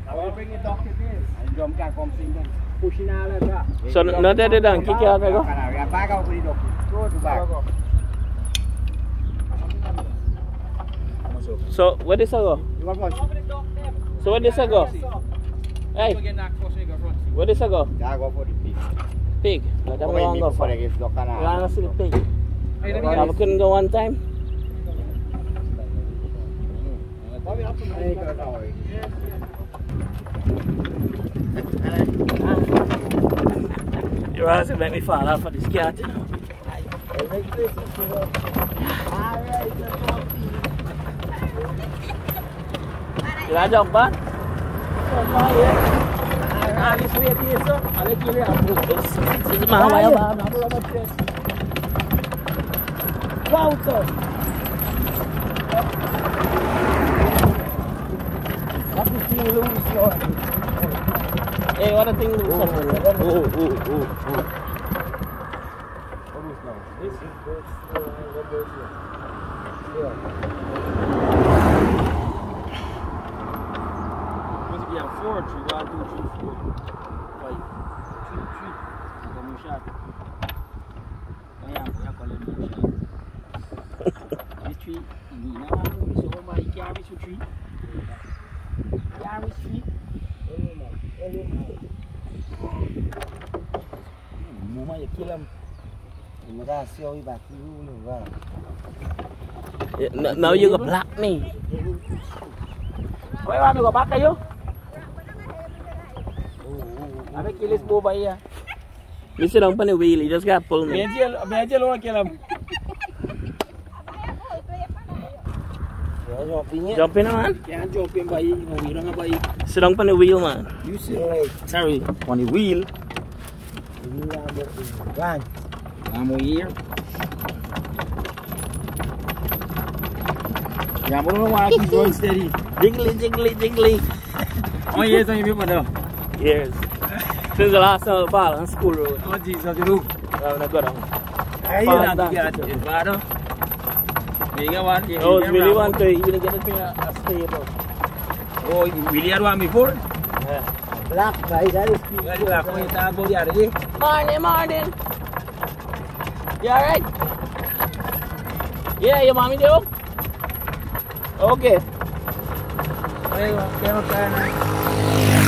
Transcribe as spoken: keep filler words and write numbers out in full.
will bring it dock to this. And jump can come in then. Pushing out like that. So no they done kick out there go. Back out with the dock. Go to back. So where this go? So where this go? Hey. Where this go? I go for the pig. Pig? No, that we won't go for it. You want to see the pig? Yeah, we couldn't go one time? You want to make me fall off of this cat, you know? Did I jump back? Jump back, yeah. Ah, this way, this up. I'll let you know. This is my way. Wow, sir. What's the thing loose, Lord? Hey, what a thing loose. Oh, oh, oh, oh, oh. What is now? This is good. Yeah, four, three, one, two, three, four, five, three, three. I'm going to shot. I am going to shot. This tree, you know, so somebody carry this tree. Carry this tree. Mama, you kill him. You got to see how he back to you. Now you go block me. Where want me go back to you? I think kill this boy by here. You sit down on the wheel, you just got to pull me. Me and Jill want to kill him. Jump in, man. Can't jump in by you, you don't by you. Sit down on the wheel, man. You sit right. Sorry, on the wheel. One. I'm here. Yeah, I don't know why I keep going steady. Jiggly, jiggly, jiggly. How many years have you been with them? Years. Since the last time I ball on school road. Oh, Jesus, what you do? I'm not good. I don't know. It's bad, huh? You get one? Oh, you really want to even get a thing a stable. Oh, you really want me for? Yeah. Black guy, that is cute. Black when you talk about the other day. Morning, morning. You alright? Yeah, your mommy do? Okay. There you go.